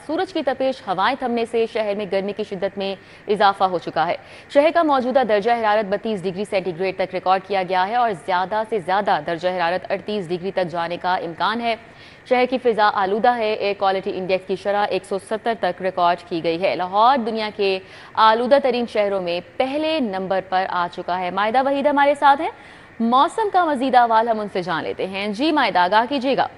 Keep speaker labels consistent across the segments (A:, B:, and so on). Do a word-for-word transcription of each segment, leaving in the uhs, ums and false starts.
A: सूरज की तपिश, हवाएं थमने से शहर में गर्मी की शिद्दत में इजाफा हो चुका है। शहर का मौजूदा दर्जा हरारत बत्तीस डिग्री सेंटीग्रेड तक रिकॉर्ड किया गया है और ज्यादा से ज्यादा दर्जा हरारत अड़तीस डिग्री तक जाने का इम्कान है। शहर की फिजा आलूदा है। एयर क्वालिटी इंडेक्स की शरह एक सौ सत्तर तक रिकॉर्ड की गई है। लाहौर दुनिया के आलूदा तरीन शहरों में पहले नंबर पर आ चुका है। मायदा वहीद हमारे साथ हैं। मौसम का मजीद अहवाल हम उनसे जान लेते हैं। जी मायदा, आगाह कीजिएगा।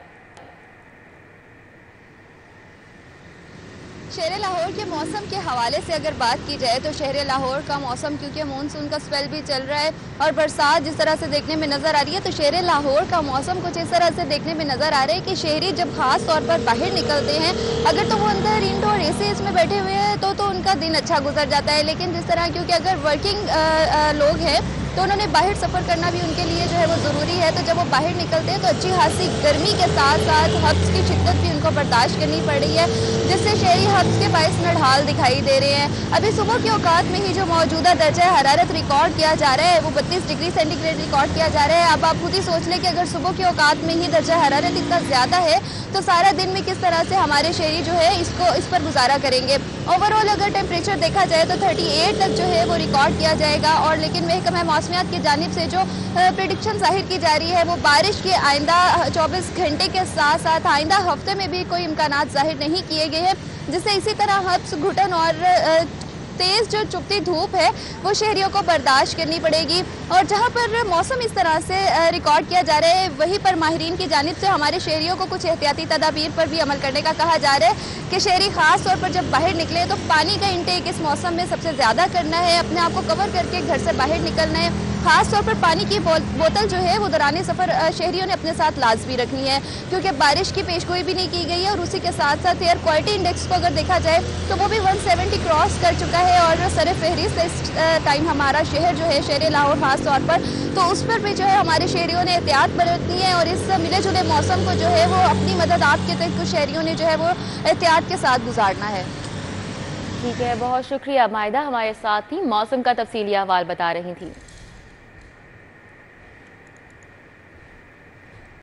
B: शहर लाहौर के मौसम के हवाले से अगर बात की जाए तो शहर लाहौर का मौसम, क्योंकि मानसून का स्पेल भी चल रहा है और बरसात जिस तरह से देखने में नज़र आ रही है, तो शहर लाहौर का मौसम कुछ इस तरह से देखने में नज़र आ रहा है कि शहरी जब खास तौर पर बाहर निकलते हैं, अगर तो वो अंदर इंडोर एसी में बैठे हुए हैं तो तो उनका दिन अच्छा गुजर जाता है। लेकिन जिस तरह क्योंकि अगर वर्किंग लोग हैं तो उन्होंने बाहर सफ़र करना भी उनके लिए जो है वो ज़रूरी है, तो जब वो बाहर निकलते हैं तो अच्छी खासी गर्मी के साथ साथ हब्स की शिद्दत भी उनको बर्दाश्त करनी पड़ रही है, जिससे शहरी हब्स के बायस नढ़ाल दिखाई दे रहे हैं। अभी सुबह के औकात में ही जो मौजूदा दर्जा हरारत रिकॉर्ड किया जा रहा है वो बत्तीस डिग्री सेंटीग्रेड रिकॉर्ड किया जा रहा है। अब आप खुद ही सोच लें कि अगर सुबह के औकात में ही दर्जा हरारत इतना ज़्यादा है तो सारा दिन में किस तरह से हमारे शहरी जो है इसको इस पर गुजारा करेंगे। ओवरऑल अगर टेम्परेचर देखा जाए तो अड़तीस तक जो है वो रिकॉर्ड किया जाएगा और लेकिन महकमा मौसमियात की जानिब से जो प्रेडिक्शन जाहिर की जा रही है वो बारिश के आइंदा चौबीस घंटे के साथ साथ आइंदा हफ्ते में भी कोई इम्कानात जाहिर नहीं किए गए हैं, जिससे इसी तरह हब्स, घुटन और तेज़ जो चुभती धूप है वो शहरियों को बर्दाश्त करनी पड़ेगी। और जहाँ पर मौसम इस तरह से रिकॉर्ड किया जा रहा है वहीं पर माहिरीन की जानिब से हमारे शहरियों को कुछ एहतियाती तदाबीर पर भी अमल करने का कहा जा रहा है कि शहरी ख़ास तौर पर जब बाहर निकले तो पानी का इंटेक इस मौसम में सबसे ज़्यादा करना है, अपने आप को कवर करके घर से बाहर निकलना है। ख़ास तौर पर पानी की बोतल जो है वो दौरान सफ़र शहरियों ने अपने साथ लाजमी रखनी है, क्योंकि बारिश की पेशगोई भी नहीं की गई है और उसी के साथ साथ एयर क्वालिटी इंडेक्स को अगर देखा जाए तो वो भी एक सौ सत्तर क्रॉस कर चुका है और सर फहरिस्त इस टाइम हमारा शहर जो है शहर लाहौर ख़ास तौर पर, तो उस पर भी जो है हमारे शहरियों ने एहतियात बरतनी है और इस मिले जुले मौसम को जो है वो अपनी मदद आपके तक कुछ शहरियों ने जो है वो एहतियात के साथ गुजारना है।
A: ठीक है, बहुत शुक्रिया मायदा, हमारे साथ ही मौसम का तफसीली अहवाल बता रही थी।